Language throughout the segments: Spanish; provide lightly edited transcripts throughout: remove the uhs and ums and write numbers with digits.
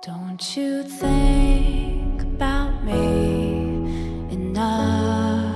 Don't you think about me enough?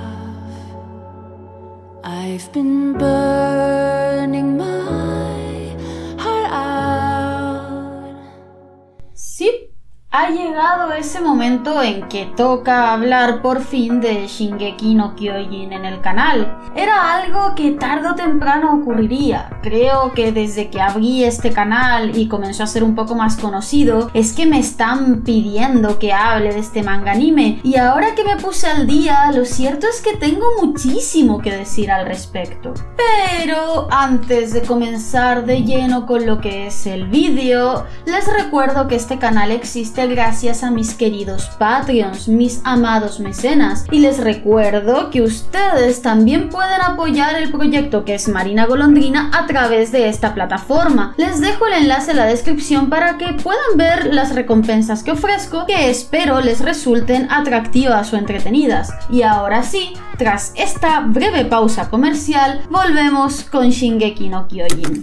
I've been burning my heart out. Sí, ha llegado ese momento en que toca hablar por fin de Shingeki no Kyojin en el canal. Era algo que tarde o temprano ocurriría. Creo que desde que abrí este canal y comenzó a ser un poco más conocido, es que me están pidiendo que hable de este manga anime. Y ahora que me puse al día, lo cierto es que tengo muchísimo que decir al respecto. Pero antes de comenzar de lleno con lo que es el vídeo, les recuerdo que este canal existe gracias a mis queridos Patreons, mis amados mecenas, y les recuerdo que ustedes también pueden apoyar el proyecto que es Marina Golondrina a través de esta plataforma. Les dejo el enlace en la descripción para que puedan ver las recompensas que ofrezco, que espero les resulten atractivas o entretenidas. Y ahora sí, tras esta breve pausa comercial, volvemos con Shingeki no Kyojin.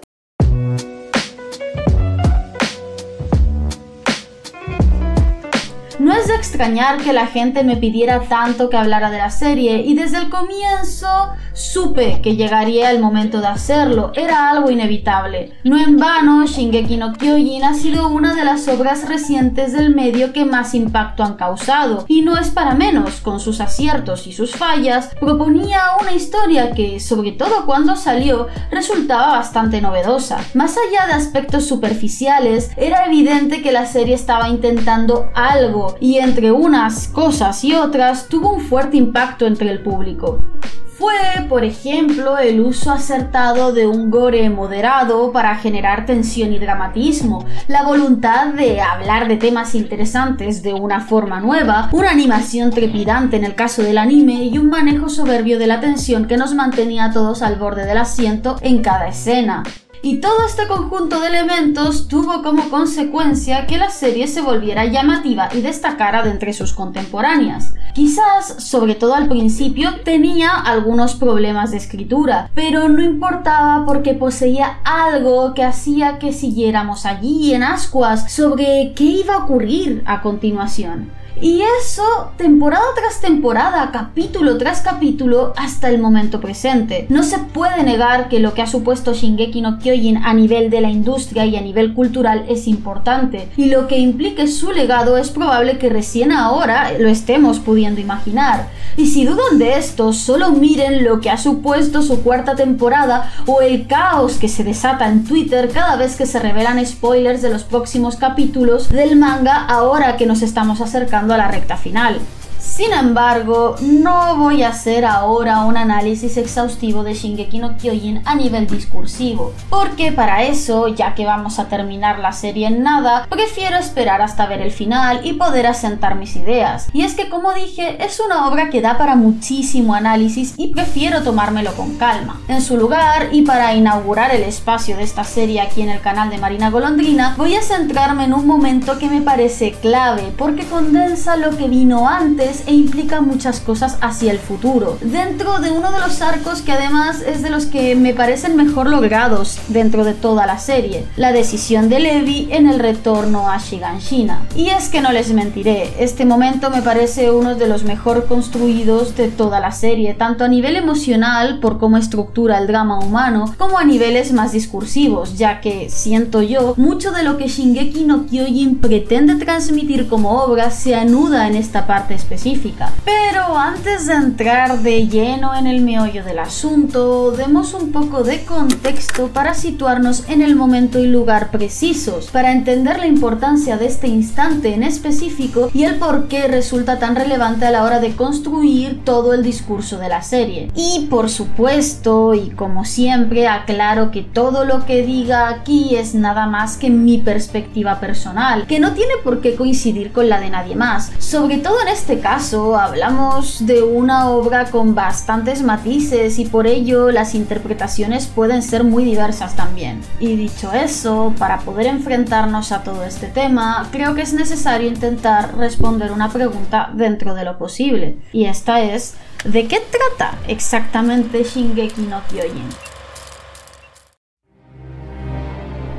No es de extrañar que la gente me pidiera tanto que hablara de la serie, y desde el comienzo supe que llegaría el momento de hacerlo, era algo inevitable. No en vano, Shingeki no Kyojin ha sido una de las obras recientes del medio que más impacto han causado, y no es para menos. Con sus aciertos y sus fallas, proponía una historia que, sobre todo cuando salió, resultaba bastante novedosa. Más allá de aspectos superficiales, era evidente que la serie estaba intentando algo, y entre unas cosas y otras tuvo un fuerte impacto entre el público. Fue, por ejemplo, el uso acertado de un gore moderado para generar tensión y dramatismo, la voluntad de hablar de temas interesantes de una forma nueva, una animación trepidante en el caso del anime y un manejo soberbio de la tensión que nos mantenía a todos al borde del asiento en cada escena. Y todo este conjunto de elementos tuvo como consecuencia que la serie se volviera llamativa y destacara de entre sus contemporáneas. Quizás, sobre todo al principio, tenía algunos problemas de escritura, pero no importaba porque poseía algo que hacía que siguiéramos allí en ascuas sobre qué iba a ocurrir a continuación. Y eso, temporada tras temporada, capítulo tras capítulo, hasta el momento presente. No se puede negar que lo que ha supuesto Shingeki no Kyojin a nivel de la industria y a nivel cultural es importante, y lo que implique su legado es probable que recién ahora lo estemos pudiendo imaginar. Y si dudan de esto, solo miren lo que ha supuesto su cuarta temporada o el caos que se desata en Twitter cada vez que se revelan spoilers de los próximos capítulos del manga ahora que nos estamos acercando a la recta final. Sin embargo, no voy a hacer ahora un análisis exhaustivo de Shingeki no Kyojin a nivel discursivo, porque para eso, ya que vamos a terminar la serie en nada, prefiero esperar hasta ver el final y poder asentar mis ideas. Y es que, como dije, es una obra que da para muchísimo análisis y prefiero tomármelo con calma. En su lugar, y para inaugurar el espacio de esta serie aquí en el canal de Marina Golondrina, voy a centrarme en un momento que me parece clave, porque condensa lo que vino antes e implica muchas cosas hacia el futuro, dentro de uno de los arcos que además es de los que me parecen mejor logrados dentro de toda la serie, la decisión de Levi en el retorno a Shiganshina. Y es que no les mentiré, este momento me parece uno de los mejor construidos de toda la serie, tanto a nivel emocional por cómo estructura el drama humano, como a niveles más discursivos, ya que, siento yo, mucho de lo que Shingeki no Kyojin pretende transmitir como obra se anuda en esta parte específica. Pero antes de entrar de lleno en el meollo del asunto, demos un poco de contexto para situarnos en el momento y lugar precisos, para entender la importancia de este instante en específico y el por qué resulta tan relevante a la hora de construir todo el discurso de la serie. Y por supuesto, y como siempre, aclaro que todo lo que diga aquí es nada más que mi perspectiva personal, que no tiene por qué coincidir con la de nadie más. Sobre todo en este caso, hablamos de una obra con bastantes matices y por ello las interpretaciones pueden ser muy diversas también. Y dicho eso, para poder enfrentarnos a todo este tema, creo que es necesario intentar responder una pregunta dentro de lo posible. Y esta es, ¿de qué trata exactamente Shingeki no Kyojin?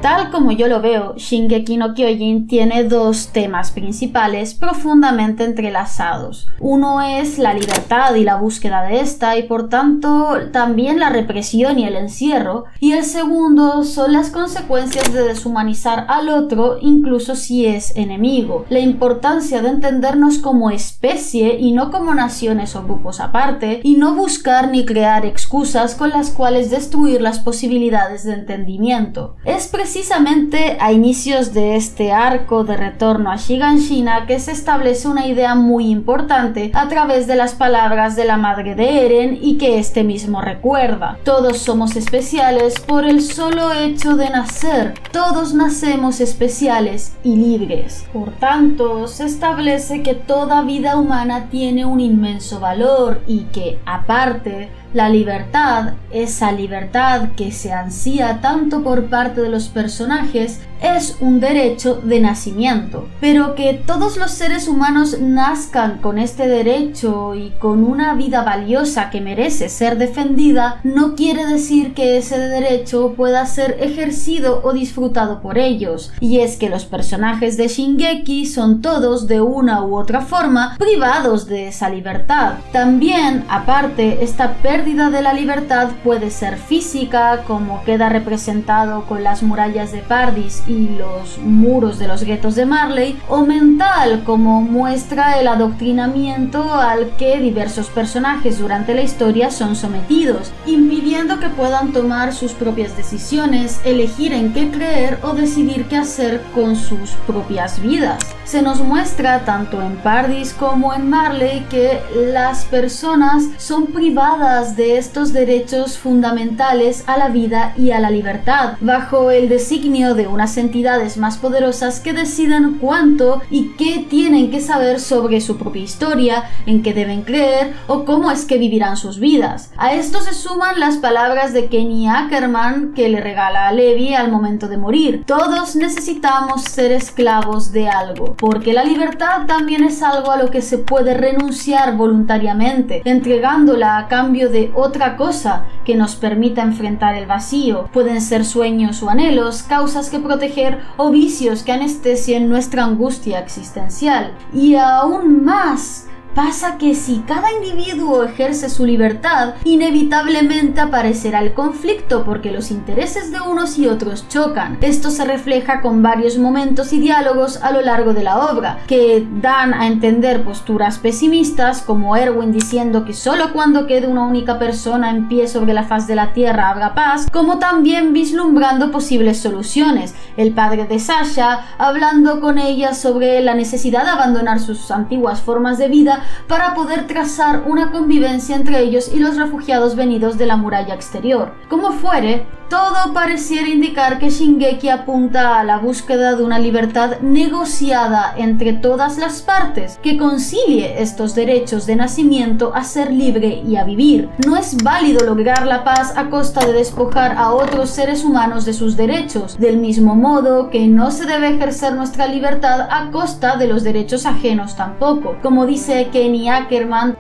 Tal como yo lo veo, Shingeki no Kyojin tiene dos temas principales profundamente entrelazados. Uno es la libertad y la búsqueda de esta y por tanto también la represión y el encierro, y el segundo son las consecuencias de deshumanizar al otro incluso si es enemigo. La importancia de entendernos como especie y no como naciones o grupos aparte, y no buscar ni crear excusas con las cuales destruir las posibilidades de entendimiento. Es precisamente a inicios de este arco de retorno a Shiganshina que se establece una idea muy importante a través de las palabras de la madre de Eren y que este mismo recuerda. Todos somos especiales por el solo hecho de nacer. Todos nacemos especiales y libres. Por tanto, se establece que toda vida humana tiene un inmenso valor y que, aparte, la libertad, esa libertad que se ansía tanto por parte de los personajes, es un derecho de nacimiento. Pero que todos los seres humanos nazcan con este derecho y con una vida valiosa que merece ser defendida, no quiere decir que ese derecho pueda ser ejercido o disfrutado por ellos. Y es que los personajes de Shingeki son todos, de una u otra forma, privados de esa libertad. También, aparte, esta pérdida de la libertad puede ser física, como queda representado con las murallas de Pardis y los muros de los guetos de Marley, o mental, como muestra el adoctrinamiento al que diversos personajes durante la historia son sometidos, impidiendo que puedan tomar sus propias decisiones, elegir en qué creer o decidir qué hacer con sus propias vidas. Se nos muestra tanto en Pardis como en Marley que las personas son privadas de estos derechos fundamentales a la vida y a la libertad, bajo el designio de unas entidades más poderosas que deciden cuánto y qué tienen que saber sobre su propia historia, en qué deben creer o cómo es que vivirán sus vidas. A esto se suman las palabras de Kenny Ackerman que le regala a Levi al momento de morir: todos necesitamos ser esclavos de algo, porque la libertad también es algo a lo que se puede renunciar voluntariamente, entregándola a cambio de otra cosa que nos permita enfrentar el vacío. Pueden ser sueños o anhelos, causas que proteger o vicios que anestesien nuestra angustia existencial. Y aún más, pasa que si cada individuo ejerce su libertad, inevitablemente aparecerá el conflicto porque los intereses de unos y otros chocan. Esto se refleja con varios momentos y diálogos a lo largo de la obra, que dan a entender posturas pesimistas, como Erwin diciendo que solo cuando quede una única persona en pie sobre la faz de la tierra habrá paz, como también vislumbrando posibles soluciones. El padre de Sasha hablando con ella sobre la necesidad de abandonar sus antiguas formas de vida para poder trazar una convivencia entre ellos y los refugiados venidos de la muralla exterior. Como fuere, todo pareciera indicar que Shingeki apunta a la búsqueda de una libertad negociada entre todas las partes, que concilie estos derechos de nacimiento a ser libre y a vivir. No es válido lograr la paz a costa de despojar a otros seres humanos de sus derechos, del mismo modo que no se debe ejercer nuestra libertad a costa de los derechos ajenos tampoco. Como dice Kenny Ackerman,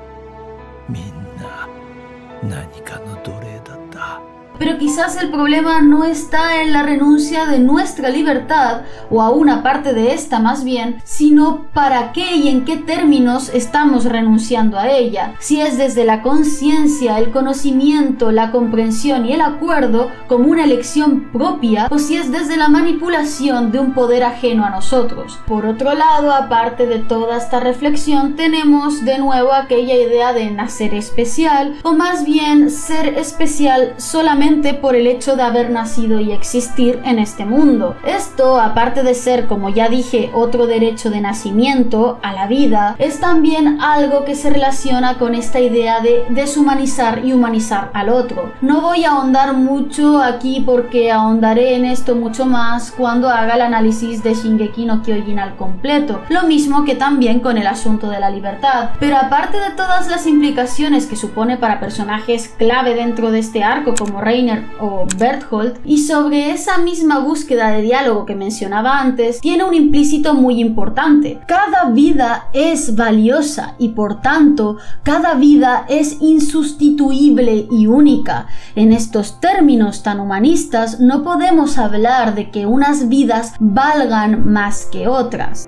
pero quizás el problema no está en la renuncia de nuestra libertad, o a una parte de esta más bien, sino para qué y en qué términos estamos renunciando a ella. Si es desde la conciencia, el conocimiento, la comprensión y el acuerdo como una elección propia, o si es desde la manipulación de un poder ajeno a nosotros. Por otro lado, aparte de toda esta reflexión, tenemos de nuevo aquella idea de nacer especial, o más bien ser especial solamente por el hecho de haber nacido y existir en este mundo. Esto, aparte de ser, como ya dije, otro derecho de nacimiento a la vida, es también algo que se relaciona con esta idea de deshumanizar y humanizar al otro. No voy a ahondar mucho aquí porque ahondaré en esto mucho más cuando haga el análisis de Shingeki no Kyojin al completo, lo mismo que también con el asunto de la libertad. Pero aparte de todas las implicaciones que supone para personajes clave dentro de este arco como Rey Rainer o Berthold, y sobre esa misma búsqueda de diálogo que mencionaba antes, tiene un implícito muy importante. Cada vida es valiosa y por tanto, cada vida es insustituible y única. En estos términos tan humanistas, no podemos hablar de que unas vidas valgan más que otras.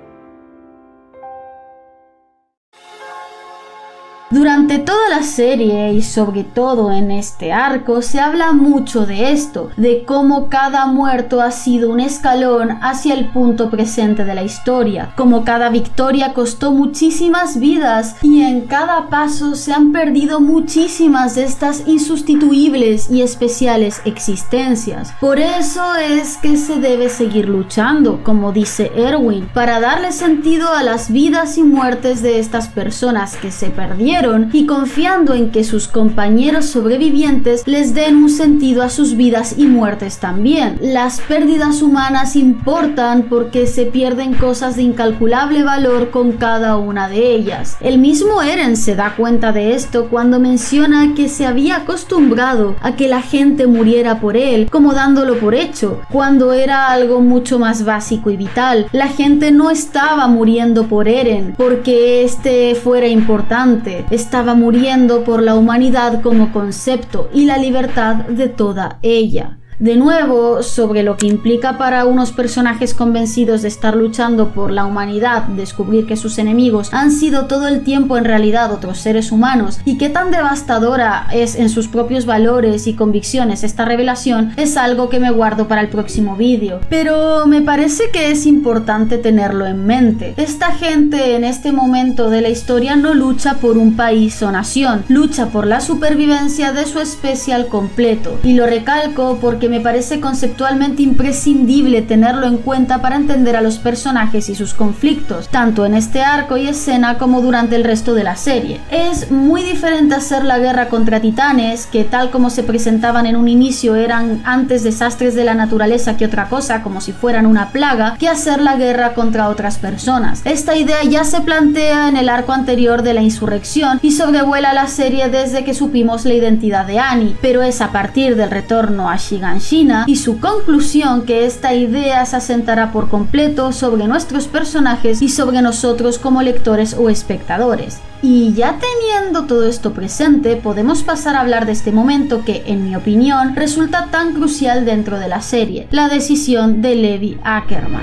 Durante toda la serie y sobre todo en este arco se habla mucho de esto, de cómo cada muerto ha sido un escalón hacia el punto presente de la historia, como cada victoria costó muchísimas vidas y en cada paso se han perdido muchísimas de estas insustituibles y especiales existencias. Por eso es que se debe seguir luchando, como dice Erwin, para darle sentido a las vidas y muertes de estas personas que se perdieron y confiando en que sus compañeros sobrevivientes les den un sentido a sus vidas y muertes también. Las pérdidas humanas importan porque se pierden cosas de incalculable valor con cada una de ellas. El mismo Eren se da cuenta de esto cuando menciona que se había acostumbrado a que la gente muriera por él, como dándolo por hecho, cuando era algo mucho más básico y vital. La gente no estaba muriendo por Eren porque este fuera importante. Estaba muriendo por la humanidad como concepto y la libertad de toda ella. De nuevo, sobre lo que implica para unos personajes convencidos de estar luchando por la humanidad, descubrir que sus enemigos han sido todo el tiempo en realidad otros seres humanos y qué tan devastadora es en sus propios valores y convicciones esta revelación, es algo que me guardo para el próximo vídeo. Pero me parece que es importante tenerlo en mente. Esta gente en este momento de la historia no lucha por un país o nación, lucha por la supervivencia de su especie al completo. Y lo recalco porque me parece conceptualmente imprescindible tenerlo en cuenta para entender a los personajes y sus conflictos, tanto en este arco y escena como durante el resto de la serie. Es muy diferente hacer la guerra contra titanes, que tal como se presentaban en un inicio eran antes desastres de la naturaleza que otra cosa, como si fueran una plaga, que hacer la guerra contra otras personas. Esta idea ya se plantea en el arco anterior de la insurrección y sobrevuela la serie desde que supimos la identidad de Annie, pero es a partir del retorno a Shiganshina y su conclusión que esta idea se asentará por completo sobre nuestros personajes y sobre nosotros como lectores o espectadores. Y ya teniendo todo esto presente, podemos pasar a hablar de este momento que, en mi opinión, resulta tan crucial dentro de la serie, la decisión de Levi Ackerman.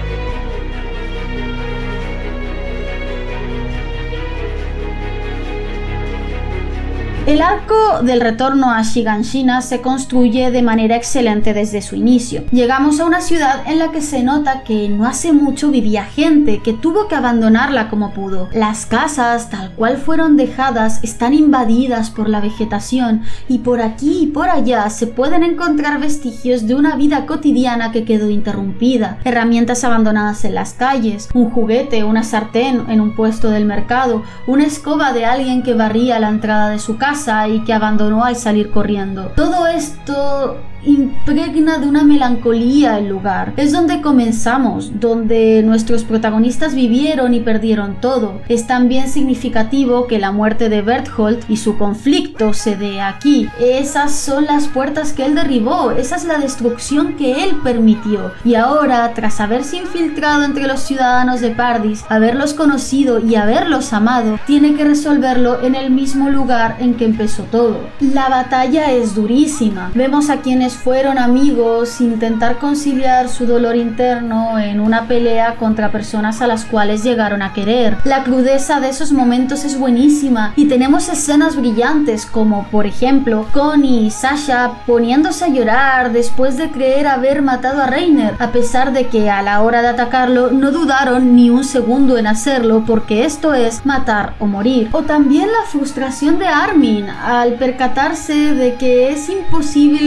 El arco del retorno a Shiganshina se construye de manera excelente desde su inicio. Llegamos a una ciudad en la que se nota que no hace mucho vivía gente, que tuvo que abandonarla como pudo. Las casas, tal cual fueron dejadas, están invadidas por la vegetación y por aquí y por allá se pueden encontrar vestigios de una vida cotidiana que quedó interrumpida. Herramientas abandonadas en las calles, un juguete, una sartén en un puesto del mercado, una escoba de alguien que barría la entrada de su casa y que abandonó al salir corriendo. Todo esto impregna de una melancolía el lugar. Es donde comenzamos, donde nuestros protagonistas vivieron y perdieron todo. Es también significativo que la muerte de Berthold y su conflicto se dé aquí. Esas son las puertas que él derribó, esa es la destrucción que él permitió. Y ahora, tras haberse infiltrado entre los ciudadanos de Pardis, haberlos conocido y haberlos amado, tiene que resolverlo en el mismo lugar en que empezó todo. La batalla es durísima. Vemos a quienes fueron amigos intentar conciliar su dolor interno en una pelea contra personas a las cuales llegaron a querer. La crudeza de esos momentos es buenísima y tenemos escenas brillantes como por ejemplo Connie y Sasha poniéndose a llorar después de creer haber matado a Reiner, a pesar de que a la hora de atacarlo no dudaron ni un segundo en hacerlo porque esto es matar o morir. O también la frustración de Armin al percatarse de que es imposible siquiera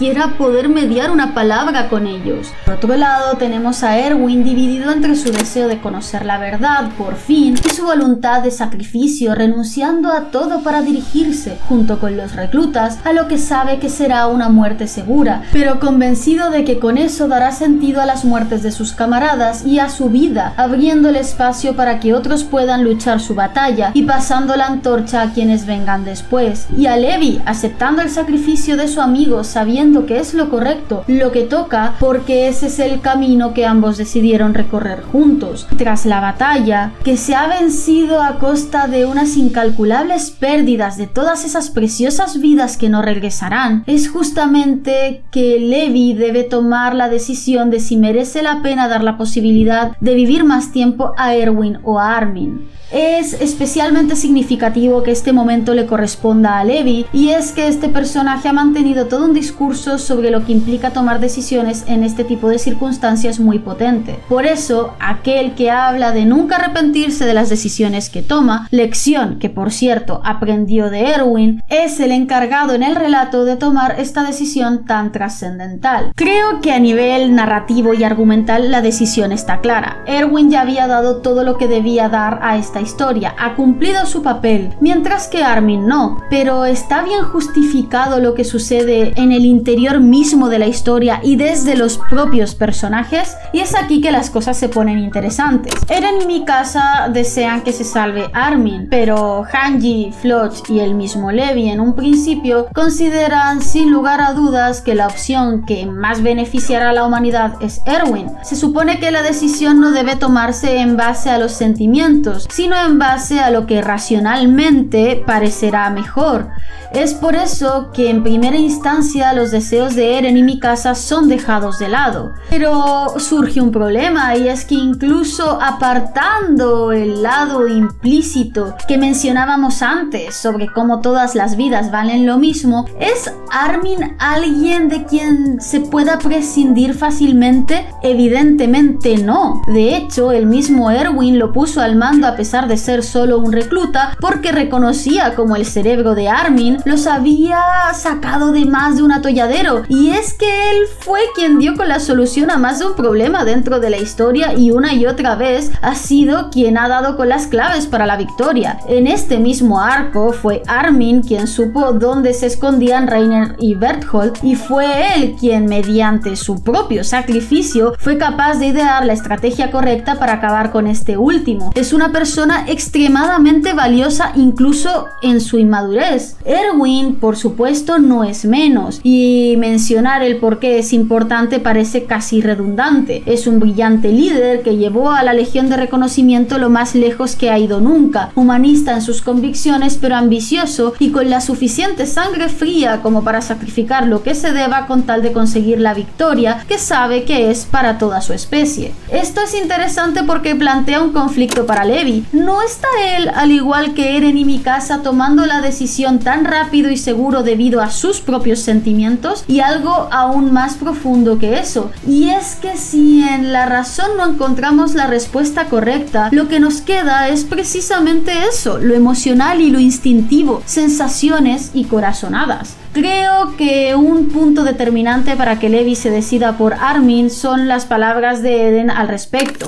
siquiera poder mediar una palabra con ellos. Por otro lado, tenemos a Erwin dividido entre su deseo de conocer la verdad, por fin, y su voluntad de sacrificio, renunciando a todo para dirigirse, junto con los reclutas, a lo que sabe que será una muerte segura, pero convencido de que con eso dará sentido a las muertes de sus camaradas y a su vida, abriendo el espacio para que otros puedan luchar su batalla y pasando la antorcha a quienes vengan después. Y a Levi, aceptando el sacrificio de su amigo, sabiendo que es lo correcto, lo que toca, porque ese es el camino que ambos decidieron recorrer juntos. Tras la batalla, que se ha vencido a costa de unas incalculables pérdidas de todas esas preciosas vidas que no regresarán, es justamente que Levi debe tomar la decisión de si merece la pena dar la posibilidad de vivir más tiempo a Erwin o a Armin. Es especialmente significativo que este momento le corresponda a Levi, y es que este personaje ha mantenido todo un discurso sobre lo que implica tomar decisiones en este tipo de circunstancias muy potente. Por eso, aquel que habla de nunca arrepentirse de las decisiones que toma, lección que por cierto aprendió de Erwin, es el encargado en el relato de tomar esta decisión tan trascendental. Creo que a nivel narrativo y argumental la decisión está clara. Erwin ya había dado todo lo que debía dar a esta historia, ha cumplido su papel, mientras que Armin no, pero está bien justificado lo que sucede en el interior mismo de la historia y desde los propios personajes, y es aquí que las cosas se ponen interesantes. Eren y Mikasa desean que se salve Armin, pero Hanji, Floch y el mismo Levi en un principio consideran sin lugar a dudas que la opción que más beneficiará a la humanidad es Erwin. Se supone que la decisión no debe tomarse en base a los sentimientos, sino en base a lo que racionalmente parecerá mejor. Es por eso que en primera instancia los deseos de Eren y Mikasa son dejados de lado. Pero surge un problema, y es que incluso apartando el lado implícito que mencionábamos antes sobre cómo todas las vidas valen lo mismo, ¿es Armin alguien de quien se pueda prescindir fácilmente? Evidentemente no. De hecho, el mismo Erwin lo puso al mando a pesar de ser solo un recluta, porque reconocía como el cerebro de Armin los había sacado de más de un atolladero, y es que él fue quien dio con la solución a más de un problema dentro de la historia, y una y otra vez ha sido quien ha dado con las claves para la victoria. En este mismo arco fue Armin quien supo dónde se escondían Reiner y Bertholdt, y fue él quien mediante su propio sacrificio fue capaz de idear la estrategia correcta para acabar con este último. Es una persona extremadamente valiosa incluso en su inmadurez. Erwin, por supuesto, no es menos, y mencionar el por qué es importante parece casi redundante. Es un brillante líder que llevó a la Legión de Reconocimiento lo más lejos que ha ido nunca, humanista en sus convicciones pero ambicioso y con la suficiente sangre fría como para sacrificar lo que se deba con tal de conseguir la victoria que sabe que es para toda su especie. Esto es interesante porque plantea un conflicto para Levi. ¿No está él, al igual que Eren y Mikasa, tomando la decisión tan rápido y seguro debido a sus propios sentimientos? Y algo aún más profundo que eso, y es que si en la razón no encontramos la respuesta correcta, lo que nos queda es precisamente eso, lo emocional y lo instintivo, sensaciones y corazonadas. Creo que un punto determinante para que Levi se decida por Armin son las palabras de Eren al respecto.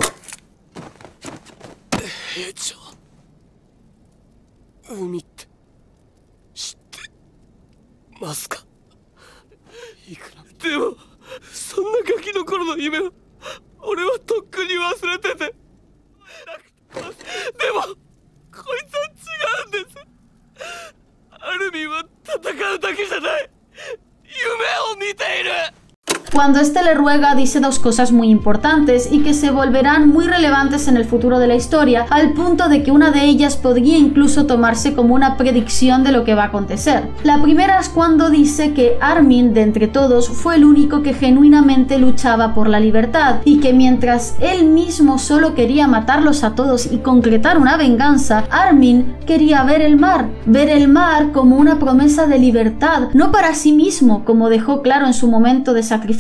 Cuando este le ruega, dice dos cosas muy importantes y que se volverán muy relevantes en el futuro de la historia, al punto de que una de ellas podría incluso tomarse como una predicción de lo que va a acontecer. La primera es cuando dice que Armin, de entre todos, fue el único que genuinamente luchaba por la libertad, y que mientras él mismo solo quería matarlos a todos y concretar una venganza, Armin quería ver el mar como una promesa de libertad, no para sí mismo, como dejó claro en su momento de sacrificio,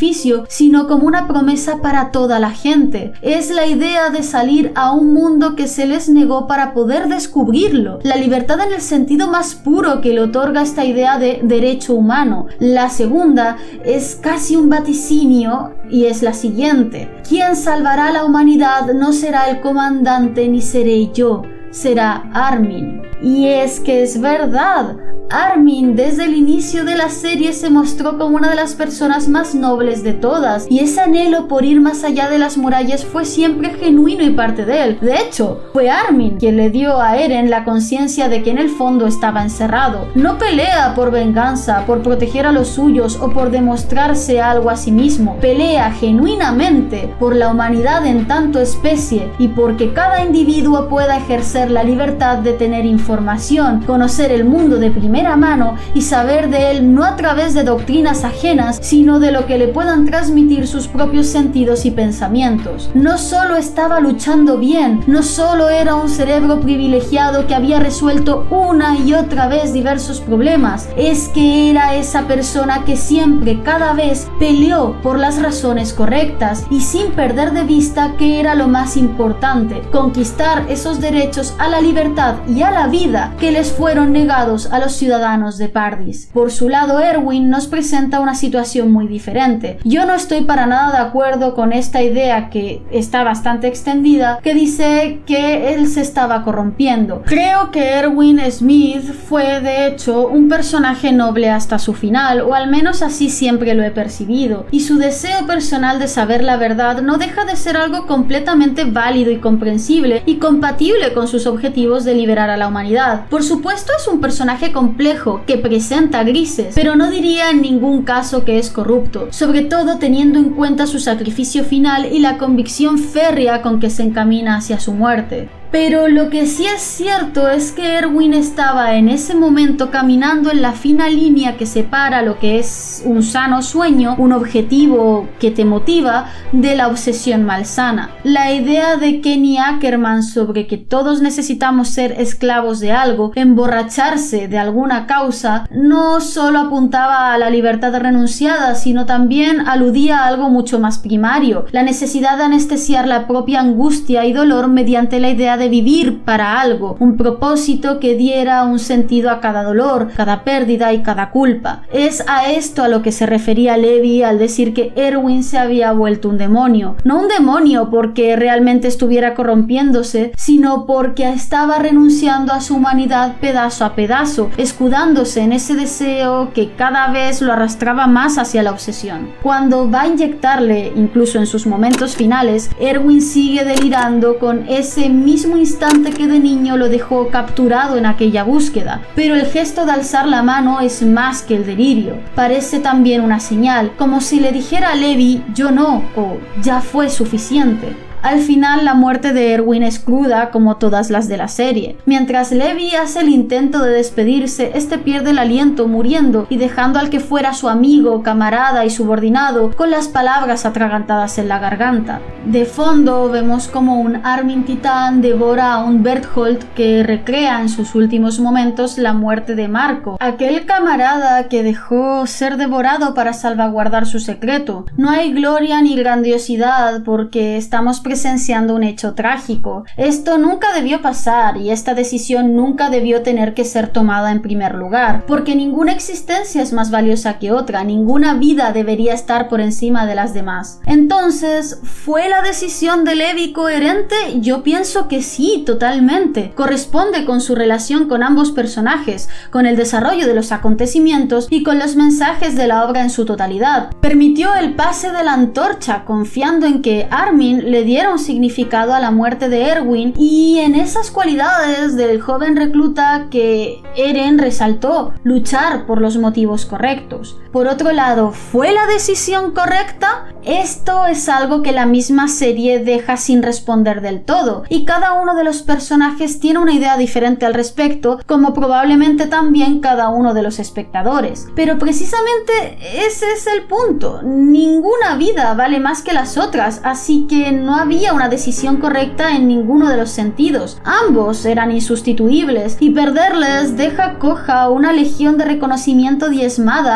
sacrificio, sino como una promesa para toda la gente. Es la idea de salir a un mundo que se les negó para poder descubrirlo. La libertad en el sentido más puro que le otorga esta idea de derecho humano. La segunda es casi un vaticinio y es la siguiente: quien salvará a la humanidad no será el comandante ni seré yo, será Armin. Y es que es verdad. Armin desde el inicio de la serie se mostró como una de las personas más nobles de todas, y ese anhelo por ir más allá de las murallas fue siempre genuino y parte de él. De hecho, fue Armin quien le dio a Eren la conciencia de que en el fondo estaba encerrado. No pelea por venganza, por proteger a los suyos o por demostrarse algo a sí mismo. Pelea genuinamente por la humanidad en tanto especie y porque cada individuo pueda ejercer la libertad de tener información, conocer el mundo de primera mano y saber de él no a través de doctrinas ajenas, sino de lo que le puedan transmitir sus propios sentidos y pensamientos. No solo estaba luchando bien, no solo era un cerebro privilegiado que había resuelto una y otra vez diversos problemas, es que era esa persona que siempre, cada vez, peleó por las razones correctas y sin perder de vista que era lo más importante: conquistar esos derechos a la libertad y a la vida que les fueron negados a los ciudadanos de Pardis. Por su lado, Erwin nos presenta una situación muy diferente. Yo no estoy para nada de acuerdo con esta idea, que está bastante extendida, que dice que él se estaba corrompiendo. Creo que Erwin Smith fue de hecho un personaje noble hasta su final, o al menos así siempre lo he percibido, y su deseo personal de saber la verdad no deja de ser algo completamente válido y comprensible y compatible con sus objetivos de liberar a la humanidad. Por supuesto, es un personaje complejo que presenta grises, pero no diría en ningún caso que es corrupto, sobre todo teniendo en cuenta su sacrificio final y la convicción férrea con que se encamina hacia su muerte. Pero lo que sí es cierto es que Erwin estaba en ese momento caminando en la fina línea que separa lo que es un sano sueño, un objetivo que te motiva, de la obsesión malsana. La idea de Kenny Ackerman sobre que todos necesitamos ser esclavos de algo, emborracharse de alguna causa, no solo apuntaba a la libertad renunciada, sino también aludía a algo mucho más primario: la necesidad de anestesiar la propia angustia y dolor mediante la idea de vivir para algo, un propósito que diera un sentido a cada dolor, cada pérdida y cada culpa. Es a esto a lo que se refería Levi al decir que Erwin se había vuelto un demonio. No un demonio porque realmente estuviera corrompiéndose, sino porque estaba renunciando a su humanidad pedazo a pedazo, escudándose en ese deseo que cada vez lo arrastraba más hacia la obsesión. Cuando va a inyectarle, incluso en sus momentos finales, Erwin sigue delirando con ese mismo instante que de niño lo dejó capturado en aquella búsqueda, pero el gesto de alzar la mano es más que el delirio. Parece también una señal, como si le dijera a Levi: yo no, o ya fue suficiente. Al final, la muerte de Erwin es cruda como todas las de la serie. Mientras Levi hace el intento de despedirse, este pierde el aliento muriendo y dejando al que fuera su amigo, camarada y subordinado con las palabras atragantadas en la garganta. De fondo vemos como un Armin titán devora a un Bertholdt que recrea en sus últimos momentos la muerte de Marco, aquel camarada que dejó ser devorado para salvaguardar su secreto. No hay gloria ni grandiosidad porque estamos presenciando un hecho trágico. Esto nunca debió pasar y esta decisión nunca debió tener que ser tomada en primer lugar, porque ninguna existencia es más valiosa que otra, ninguna vida debería estar por encima de las demás. Entonces, ¿fue la decisión de Levi coherente? Yo pienso que sí, totalmente. Corresponde con su relación con ambos personajes, con el desarrollo de los acontecimientos y con los mensajes de la obra en su totalidad. Permitió el pase de la antorcha, confiando en que Armin le diera un significado a la muerte de Erwin y en esas cualidades del joven recluta que Eren resaltó: luchar por los motivos correctos. Por otro lado, ¿fue la decisión correcta? Esto es algo que la misma serie deja sin responder del todo, y cada uno de los personajes tiene una idea diferente al respecto, como probablemente también cada uno de los espectadores. Pero precisamente ese es el punto: ninguna vida vale más que las otras, así que no había una decisión correcta en ninguno de los sentidos. Ambos eran insustituibles y perderles deja coja una legión de reconocimiento diezmada y a la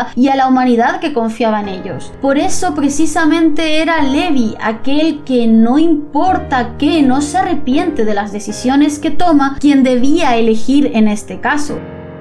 humanidad que confiaba en ellos. Por eso precisamente era Levi, aquel que no importa qué, no se arrepiente de las decisiones que toma, quien debía elegir en este caso.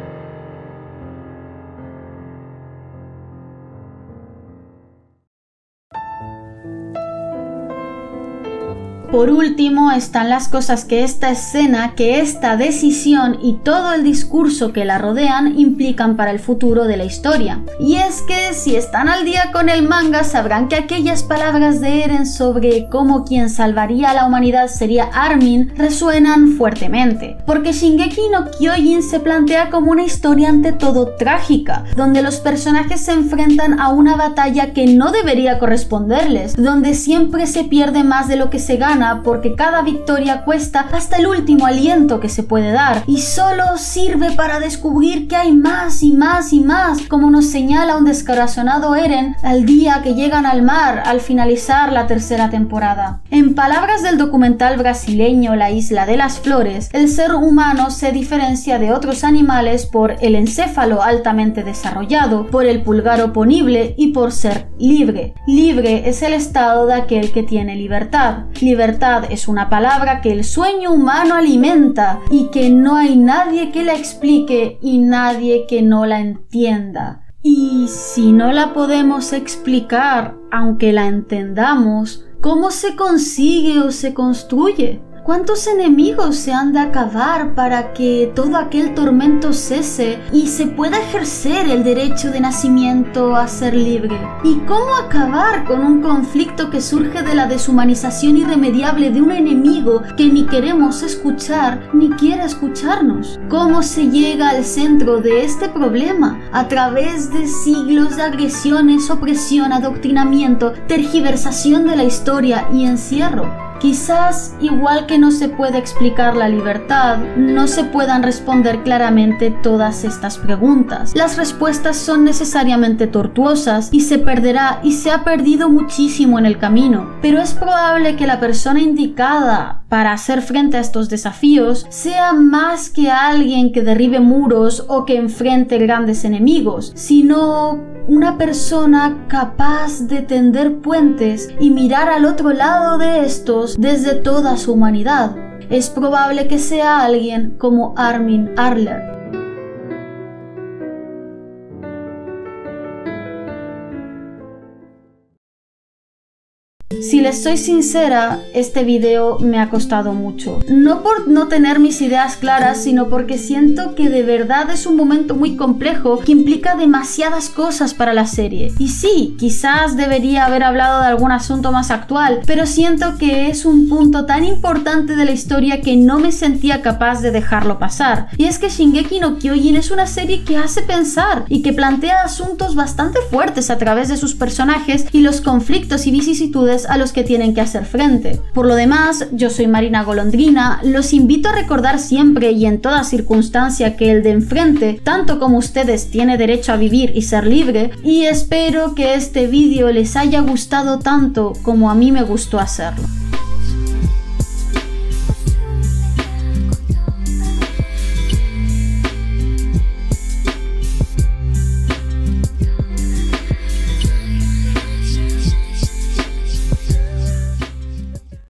Por último están las cosas que esta escena, que esta decisión y todo el discurso que la rodean implican para el futuro de la historia. Y es que si están al día con el manga sabrán que aquellas palabras de Eren sobre cómo quien salvaría a la humanidad sería Armin resuenan fuertemente, porque Shingeki no Kyojin se plantea como una historia ante todo trágica, donde los personajes se enfrentan a una batalla que no debería corresponderles, donde siempre se pierde más de lo que se gana porque cada victoria cuesta hasta el último aliento que se puede dar y solo sirve para descubrir que hay más y más y más, como nos señala un descorazonado Eren al día que llegan al mar al finalizar la tercera temporada. En palabras del documental brasileño La Isla de las Flores, el ser humano se diferencia de otros animales por el encéfalo altamente desarrollado, por el pulgar oponible y por ser libre. Libre es el estado de aquel que tiene libertad. Libertad es una palabra que el sueño humano alimenta y que no hay nadie que la explique y nadie que no la entienda. Y si no la podemos explicar, aunque la entendamos, ¿cómo se consigue o se construye? ¿Cuántos enemigos se han de acabar para que todo aquel tormento cese y se pueda ejercer el derecho de nacimiento a ser libre? ¿Y cómo acabar con un conflicto que surge de la deshumanización irremediable de un enemigo que ni queremos escuchar ni quiere escucharnos? ¿Cómo se llega al centro de este problema? A través de siglos de agresiones, opresión, adoctrinamiento, tergiversación de la historia y encierro. Quizás, igual que no se puede explicar la libertad, no se puedan responder claramente todas estas preguntas. Las respuestas son necesariamente tortuosas y se perderá y se ha perdido muchísimo en el camino. Pero es probable que la persona indicada para hacer frente a estos desafíos sea más que alguien que derribe muros o que enfrente grandes enemigos, sino una persona capaz de tender puentes y mirar al otro lado de estos desde toda su humanidad. Es probable que sea alguien como Armin Arler. Si les soy sincera, este video me ha costado mucho. No por no tener mis ideas claras, sino porque siento que de verdad es un momento muy complejo que implica demasiadas cosas para la serie. Y sí, quizás debería haber hablado de algún asunto más actual, pero siento que es un punto tan importante de la historia que no me sentía capaz de dejarlo pasar. Y es que Shingeki no Kyojin es una serie que hace pensar y que plantea asuntos bastante fuertes a través de sus personajes y los conflictos y vicisitudes a los que tienen que hacer frente. Por lo demás, yo soy Marina Golondrina, los invito a recordar siempre y en toda circunstancia que el de enfrente, tanto como ustedes, tiene derecho a vivir y ser libre, y espero que este vídeo les haya gustado tanto como a mí me gustó hacerlo.